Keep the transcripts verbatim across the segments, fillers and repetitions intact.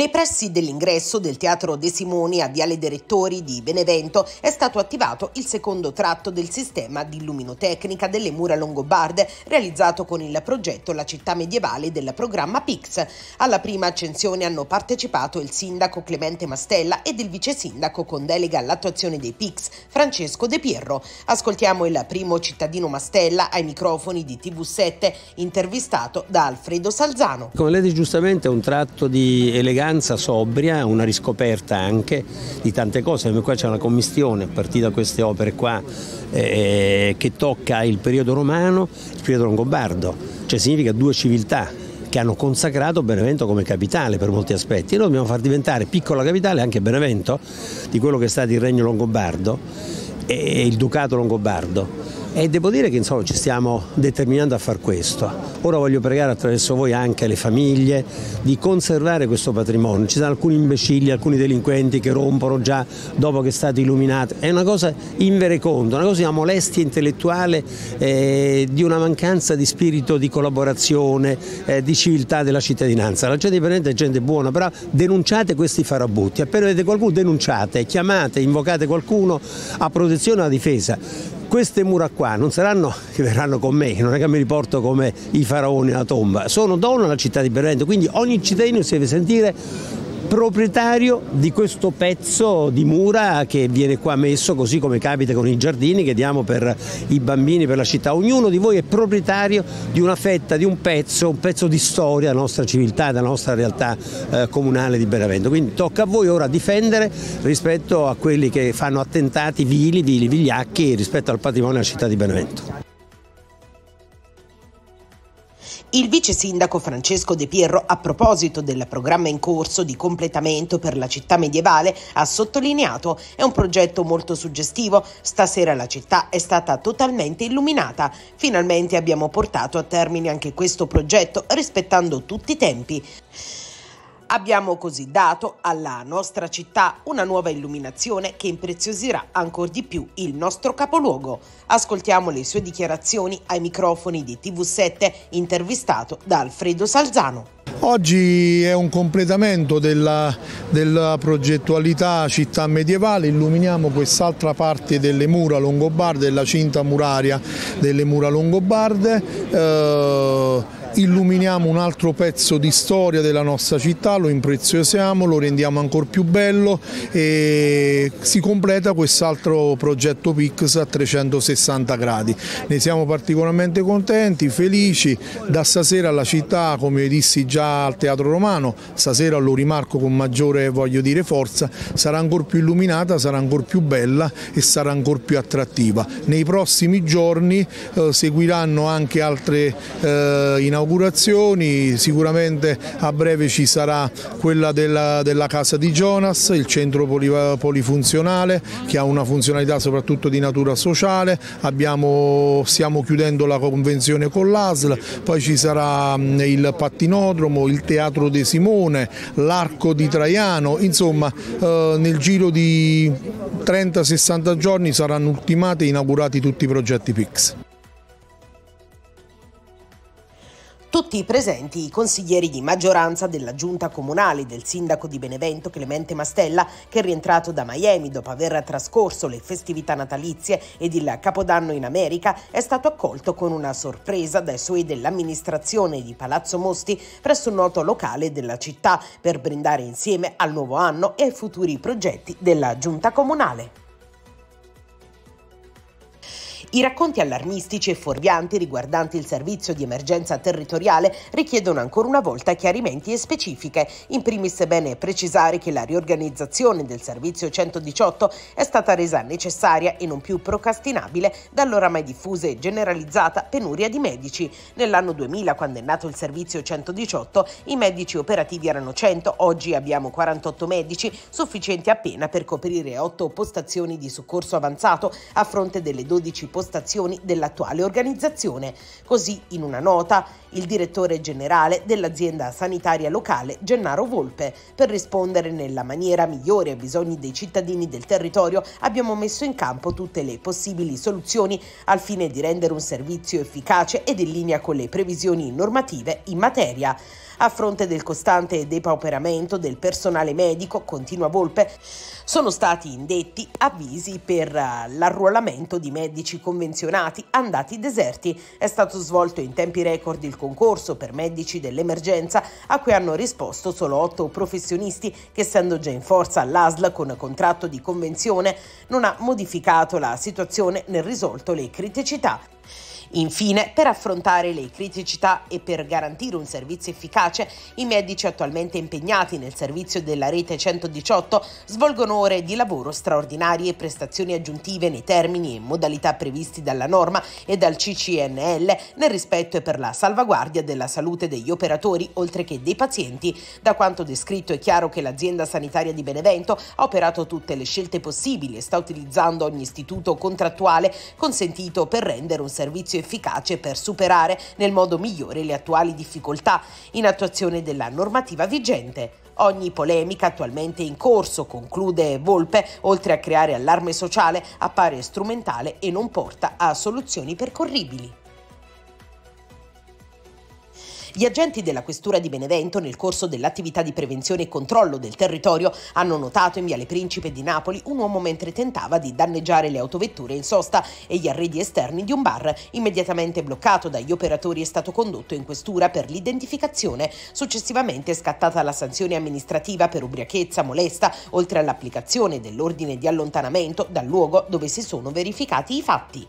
Nei pressi dell'ingresso del Teatro De Simoni a Viale dei Rettori di Benevento è stato attivato il secondo tratto del sistema di illuminotecnica delle mura longobarde realizzato con il progetto La città medievale del programma P I C S. Alla prima accensione hanno partecipato il sindaco Clemente Mastella ed il vice sindaco con delega all'attuazione dei P I C S Francesco De Pierro. Ascoltiamo il primo cittadino Mastella ai microfoni di T V sette, intervistato da Alfredo Salzano. Come lei dice giustamente, è un tratto di eleganza sobria, una riscoperta anche di tante cose. Qua c'è una commistione a partire da queste opere qua eh, che tocca il periodo romano, il periodo longobardo, cioè significa due civiltà che hanno consacrato Benevento come capitale per molti aspetti, e noi dobbiamo far diventare piccola capitale anche Benevento di quello che è stato il regno longobardo e il ducato longobardo. E devo dire che insomma ci stiamo determinando a far questo. Ora voglio pregare attraverso voi anche le famiglie di conservare questo patrimonio. Ci sono alcuni imbecilli, alcuni delinquenti che rompono già dopo che è stato illuminato. È una cosa invereconda, una cosa di una molestia intellettuale, eh, di una mancanza di spirito di collaborazione, eh, di civiltà della cittadinanza. La gente di Benevento è gente buona, però denunciate questi farabutti. Appena vedete qualcuno denunciate, chiamate, invocate qualcuno a protezione e a difesa. Queste mura qua non saranno che verranno con me, non è che mi riporto come i faraoni alla tomba, sono dono alla città di Benevento, quindi ogni cittadino si deve sentire proprietario di questo pezzo di mura che viene qua messo, così come capita con i giardini che diamo per i bambini, per la città. Ognuno di voi è proprietario di una fetta, di un pezzo, un pezzo di storia della nostra civiltà, della nostra realtà eh, comunale di Benevento. Quindi tocca a voi ora difendere rispetto a quelli che fanno attentati vili, vili, vigliacchi rispetto al patrimonio della città di Benevento. Il vice sindaco Francesco De Pierro, a proposito del programma in corso di completamento per la città medievale, ha sottolineato: è un progetto molto suggestivo, stasera la città è stata totalmente illuminata, finalmente abbiamo portato a termine anche questo progetto rispettando tutti i tempi. Abbiamo così dato alla nostra città una nuova illuminazione che impreziosirà ancor di più il nostro capoluogo. Ascoltiamo le sue dichiarazioni ai microfoni di T V sette, intervistato da Alfredo Salzano. Oggi è un completamento della, della progettualità città medievale, illuminiamo quest'altra parte delle mura longobarde, della cinta muraria delle mura longobarde. Eh, Illuminiamo un altro pezzo di storia della nostra città, lo impreziosiamo, lo rendiamo ancora più bello e si completa quest'altro progetto P I C S a trecentosessanta gradi. Ne siamo particolarmente contenti, felici. Da stasera la città, come dissi già al Teatro Romano, stasera lo rimarco con maggiore, voglio dire, forza, sarà ancora più illuminata, sarà ancora più bella e sarà ancora più attrattiva. Nei prossimi giorni eh, seguiranno anche altre eh, inaugurazioni. Sicuramente a breve ci sarà quella della, della casa di Jonas, il centro polifunzionale che ha una funzionalità soprattutto di natura sociale. Abbiamo, stiamo chiudendo la convenzione con l'A S L, poi ci sarà il pattinodromo, il Teatro De Simone, l'Arco di Traiano, insomma eh, nel giro di trenta sessanta giorni saranno ultimati e inaugurati tutti i progetti P I C S. Tutti i presenti i consiglieri di maggioranza della giunta comunale del sindaco di Benevento Clemente Mastella, che è rientrato da Miami dopo aver trascorso le festività natalizie ed il Capodanno in America, è stato accolto con una sorpresa dai suoi dell'amministrazione di Palazzo Mosti presso un noto locale della città per brindare insieme al nuovo anno e ai futuri progetti della giunta comunale. I racconti allarmistici e fuorvianti riguardanti il servizio di emergenza territoriale richiedono ancora una volta chiarimenti e specifiche. In primis è bene precisare che la riorganizzazione del servizio centodiciotto è stata resa necessaria e non più procrastinabile dall'oramai diffusa e generalizzata penuria di medici. Nell'anno duemila, quando è nato il servizio centodiciotto, i medici operativi erano cento, oggi abbiamo quarantotto medici, sufficienti appena per coprire otto postazioni di soccorso avanzato a fronte delle dodici postazioni dell'attuale organizzazione. Così, in una nota, il direttore generale dell'azienda sanitaria locale, Gennaro Volpe: per rispondere nella maniera migliore ai bisogni dei cittadini del territorio abbiamo messo in campo tutte le possibili soluzioni al fine di rendere un servizio efficace ed in linea con le previsioni normative in materia. A fronte del costante depauperamento del personale medico, continua Volpe, sono stati indetti avvisi per l'arruolamento di medici convenzionati andati deserti. È stato svolto in tempi record il concorso per medici dell'emergenza, a cui hanno risposto solo otto professionisti che, essendo già in forza all'A S L con contratto di convenzione, non ha modificato la situazione né risolto le criticità. Infine, per affrontare le criticità e per garantire un servizio efficace, i medici attualmente impegnati nel servizio della rete centodiciotto svolgono ore di lavoro straordinarie e prestazioni aggiuntive nei termini e modalità previsti dalla norma e dal C C N L, nel rispetto e per la salvaguardia della salute degli operatori oltre che dei pazienti. Da quanto descritto è chiaro che l'azienda sanitaria di Benevento ha operato tutte le scelte possibili e sta utilizzando ogni istituto contrattuale consentito per rendere un servizio efficace per superare nel modo migliore le attuali difficoltà in attuazione della normativa vigente. Ogni polemica attualmente in corso, conclude Volpe, oltre a creare allarme sociale, appare strumentale e non porta a soluzioni percorribili. Gli agenti della Questura di Benevento, nel corso dell'attività di prevenzione e controllo del territorio, hanno notato in Viale Principe di Napoli un uomo mentre tentava di danneggiare le autovetture in sosta e gli arredi esterni di un bar. Immediatamente bloccato dagli operatori, è stato condotto in questura per l'identificazione. Successivamente è scattata la sanzione amministrativa per ubriachezza molesta, oltre all'applicazione dell'ordine di allontanamento dal luogo dove si sono verificati i fatti.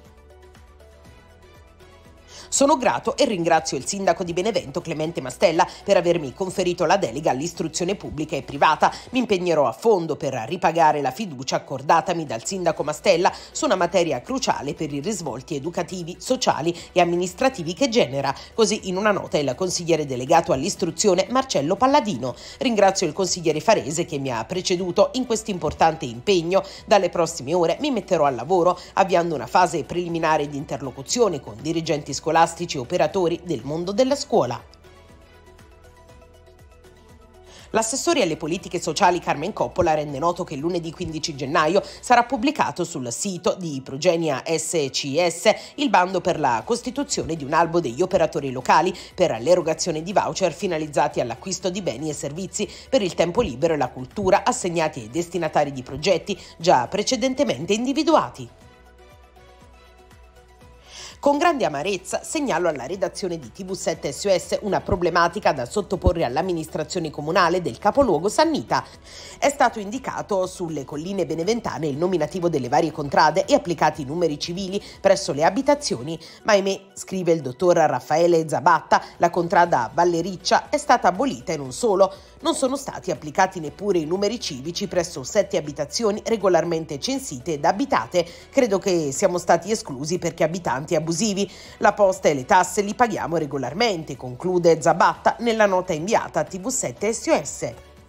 Sono grato e ringrazio il sindaco di Benevento Clemente Mastella per avermi conferito la delega all'istruzione pubblica e privata. Mi impegnerò a fondo per ripagare la fiducia accordatami dal sindaco Mastella su una materia cruciale per i risvolti educativi, sociali e amministrativi che genera. Così in una nota il consigliere delegato all'istruzione Marcello Palladino. Ringrazio il consigliere Farese che mi ha preceduto in questo importante impegno. Dalle prossime ore mi metterò al lavoro avviando una fase preliminare di interlocuzione con dirigenti scolastici e operatori del mondo della scuola. L'assessore alle politiche sociali Carmen Coppola rende noto che lunedì quindici gennaio sarà pubblicato sul sito di Progenia S C S il bando per la costituzione di un albo degli operatori locali per l'erogazione di voucher finalizzati all'acquisto di beni e servizi per il tempo libero e la cultura assegnati ai destinatari di progetti già precedentemente individuati. Con grande amarezza segnalo alla redazione di T V sette S O S una problematica da sottoporre all'amministrazione comunale del capoluogo Sannita. È stato indicato sulle colline beneventane il nominativo delle varie contrade e applicati i numeri civili presso le abitazioni, ma ahimè, scrive il dottor Raffaele Zabatta, la contrada Vallericcia è stata abolita e non solo. Non sono stati applicati neppure i numeri civici presso sette abitazioni regolarmente censite ed abitate. Credo che siamo stati esclusi perché abitanti abusivi. La posta e le tasse li paghiamo regolarmente, conclude Zabatta nella nota inviata a T V sette S O S.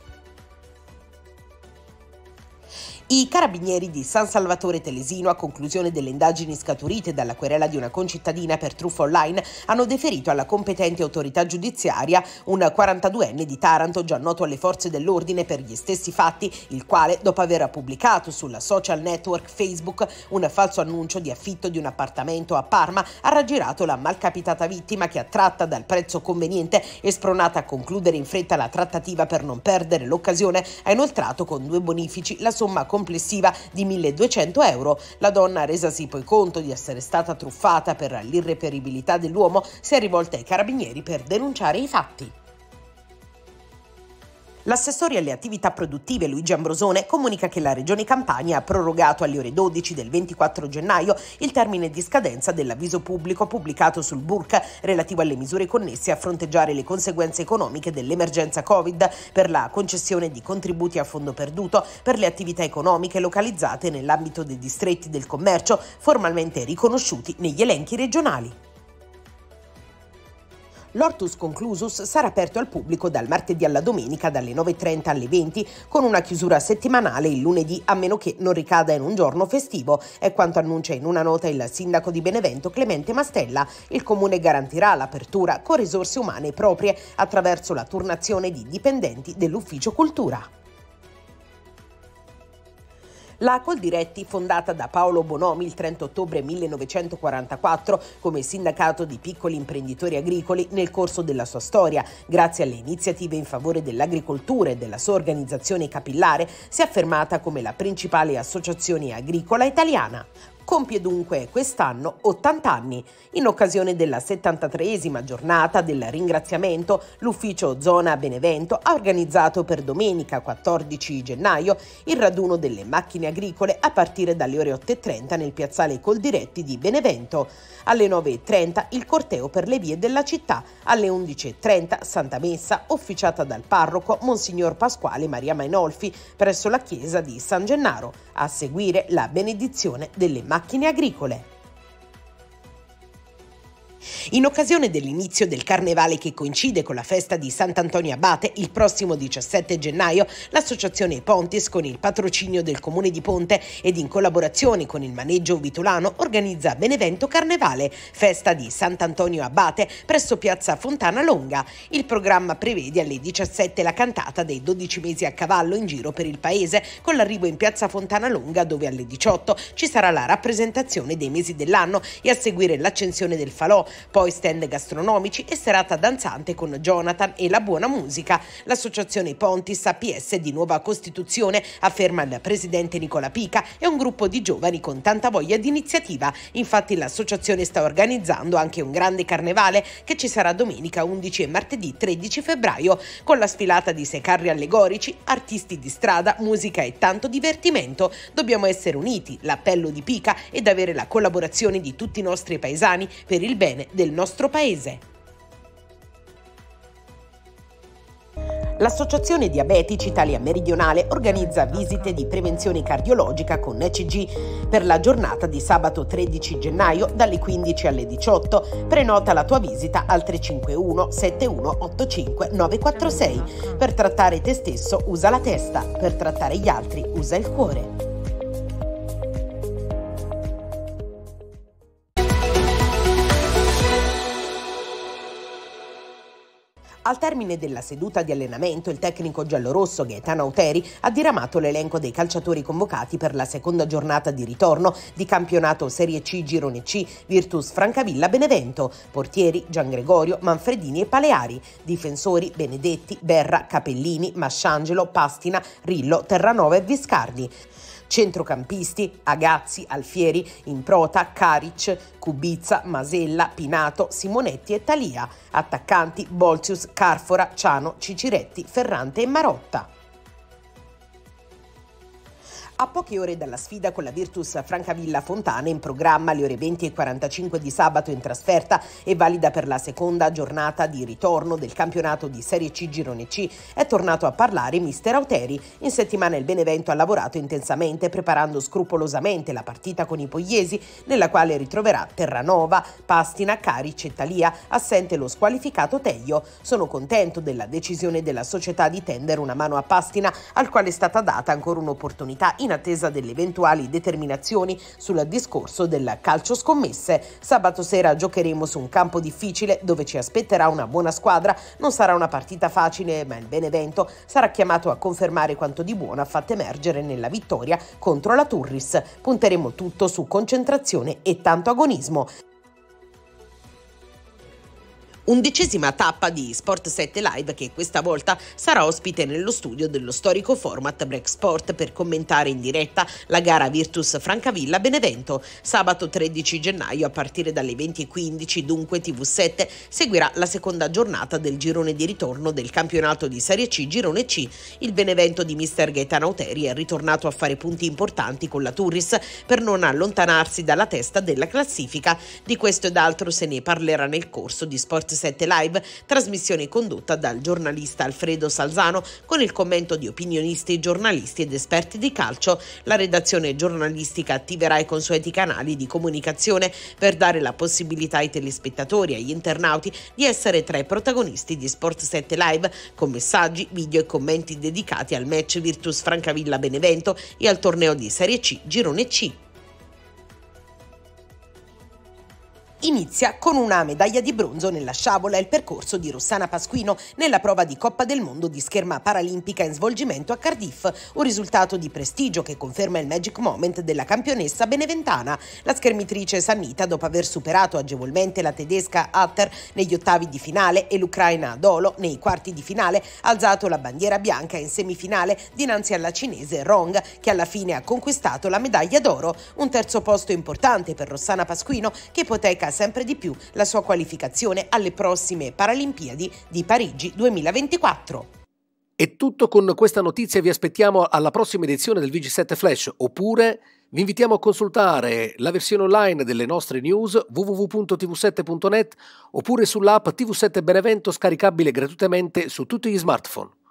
I carabinieri di San Salvatore Telesino, a conclusione delle indagini scaturite dalla querela di una concittadina per truffa online, hanno deferito alla competente autorità giudiziaria un quarantaduenne di Taranto già noto alle forze dell'ordine per gli stessi fatti, il quale, dopo aver pubblicato sulla social network Facebook un falso annuncio di affitto di un appartamento a Parma, ha raggirato la malcapitata vittima che, attratta dal prezzo conveniente e spronata a concludere in fretta la trattativa per non perdere l'occasione, ha inoltrato con due bonifici la somma complessiva di milleduecento euro. La donna, resasi poi conto di essere stata truffata per l'irreperibilità dell'uomo, si è rivolta ai carabinieri per denunciare i fatti. L'assessore alle attività produttive Luigi Ambrosone comunica che la Regione Campania ha prorogato alle ore dodici del ventiquattro gennaio il termine di scadenza dell'avviso pubblico pubblicato sul B U R C relativo alle misure connesse a fronteggiare le conseguenze economiche dell'emergenza Covid per la concessione di contributi a fondo perduto per le attività economiche localizzate nell'ambito dei distretti del commercio formalmente riconosciuti negli elenchi regionali. L'Hortus Conclusus sarà aperto al pubblico dal martedì alla domenica dalle nove e trenta alle venti, con una chiusura settimanale il lunedì, a meno che non ricada in un giorno festivo. È quanto annuncia in una nota il sindaco di Benevento Clemente Mastella. Il comune garantirà l'apertura con risorse umane proprie attraverso la turnazione di dipendenti dell'ufficio cultura. La Coldiretti, fondata da Paolo Bonomi il trenta ottobre millenovecentoquarantaquattro come sindacato di piccoli imprenditori agricoli, nel corso della sua storia, grazie alle iniziative in favore dell'agricoltura e della sua organizzazione capillare, si è affermata come la principale associazione agricola italiana. Compie dunque quest'anno ottanta anni. In occasione della settantatreesima giornata del ringraziamento, l'Ufficio Zona Benevento ha organizzato per domenica quattordici gennaio il raduno delle macchine agricole a partire dalle ore otto e trenta nel piazzale Coldiretti di Benevento. Alle nove e trenta il corteo per le vie della città, alle undici e trenta Santa Messa officiata dal parroco Monsignor Pasquale Maria Mainolfi presso la chiesa di San Gennaro, a seguire la benedizione delle macchine agricole. In occasione dell'inizio del Carnevale, che coincide con la festa di Sant'Antonio Abate il prossimo diciassette gennaio, l'associazione Pontis, con il patrocinio del Comune di Ponte ed in collaborazione con il Maneggio Vitulano, organizza Benevento Carnevale, festa di Sant'Antonio Abate presso piazza Fontana Longa. Il programma prevede alle diciassette la cantata dei dodici mesi a cavallo in giro per il paese, con l'arrivo in piazza Fontana Longa, dove alle diciotto ci sarà la rappresentazione dei mesi dell'anno e a seguire l'accensione del falò, poi stand gastronomici e serata danzante con Jonathan e la buona musica. L'associazione Pontis A P S di nuova costituzione, afferma il presidente Nicola Pica, è un gruppo di giovani con tanta voglia di iniziativa. Infatti l'associazione sta organizzando anche un grande carnevale che ci sarà domenica undici e martedì tredici febbraio, con la sfilata di sei carri allegorici, artisti di strada, musica e tanto divertimento. Dobbiamo essere uniti, l'appello di Pica, ed avere la collaborazione di tutti i nostri paesani per il bene del nostro paese. L'Associazione Diabetici Italia Meridionale organizza visite di prevenzione cardiologica con E C G per la giornata di sabato tredici gennaio dalle quindici alle diciotto. Prenota la tua visita al tre cinque uno sette uno otto cinque nove quattro sei. Per trattare te stesso usa la testa, per trattare gli altri usa il cuore. Al termine della seduta di allenamento, il tecnico giallorosso Gaetano Auteri ha diramato l'elenco dei calciatori convocati per la seconda giornata di ritorno di campionato Serie C Girone C Virtus Francavilla Benevento. Portieri Giangregorio, Manfredini e Paleari. Difensori Benedetti, Berra, Capellini, Masciangelo, Pastina, Rillo, Terranova e Viscardi. Centrocampisti Agazzi, Alfieri, Improta, Caric, Kubizza, Masella, Pinato, Simonetti e Talia. Attaccanti Bolzius, Carfora, Ciano, Ciciretti, Ferrante e Marotta. A poche ore dalla sfida con la Virtus Francavilla Fontana, in programma alle ore venti e quarantacinque di sabato in trasferta e valida per la seconda giornata di ritorno del campionato di Serie C Girone C, è tornato a parlare mister Auteri. In settimana il Benevento ha lavorato intensamente preparando scrupolosamente la partita con i pugliesi, nella quale ritroverà Terranova, Pastina, Caric e Talia, assente lo squalificato Teio. Sono contento della decisione della società di tendere una mano a Pastina, al quale è stata data ancora un'opportunità in attesa delle eventuali determinazioni sul discorso del calcio scommesse. Sabato sera giocheremo su un campo difficile dove ci aspetterà una buona squadra. Non sarà una partita facile, ma il Benevento sarà chiamato a confermare quanto di buono ha fatto emergere nella vittoria contro la Turris. Punteremo tutto su concentrazione e tanto agonismo. Undicesima tappa di Sport sette Live, che questa volta sarà ospite nello studio dello storico format Break Sport per commentare in diretta la gara Virtus Francavilla Benevento. Sabato tredici gennaio a partire dalle venti e quindici, dunque T V sette seguirà la seconda giornata del girone di ritorno del campionato di Serie C Girone C. Il Benevento di mister Gaetano Auteri è ritornato a fare punti importanti con la Turris per non allontanarsi dalla testa della classifica. Di questo ed altro se ne parlerà nel corso di Sport sette Live, trasmissione condotta dal giornalista Alfredo Salzano con il commento di opinionisti, giornalisti ed esperti di calcio. La redazione giornalistica attiverà i consueti canali di comunicazione per dare la possibilità ai telespettatori e agli internauti di essere tra i protagonisti di Sport sette Live, con messaggi, video e commenti dedicati al match Virtus Francavilla Benevento e al torneo di Serie C Girone C. Inizia con una medaglia di bronzo nella sciabola il percorso di Rossana Pasquino nella prova di Coppa del Mondo di scherma paralimpica in svolgimento a Cardiff, un risultato di prestigio che conferma il magic moment della campionessa beneventana. La schermitrice sannita, dopo aver superato agevolmente la tedesca Atter negli ottavi di finale e l'ucraina Dolo nei quarti di finale, ha alzato la bandiera bianca in semifinale dinanzi alla cinese Rong, che alla fine ha conquistato la medaglia d'oro. Un terzo posto importante per Rossana Pasquino, che ipoteca sempre di più la sua qualificazione alle prossime Paralimpiadi di Parigi duemilaventiquattro. È tutto con questa notizia, vi aspettiamo alla prossima edizione del V G sette Flash, oppure vi invitiamo a consultare la versione online delle nostre news w w w punto t v sette punto net oppure sull'app T V sette Benevento, scaricabile gratuitamente su tutti gli smartphone.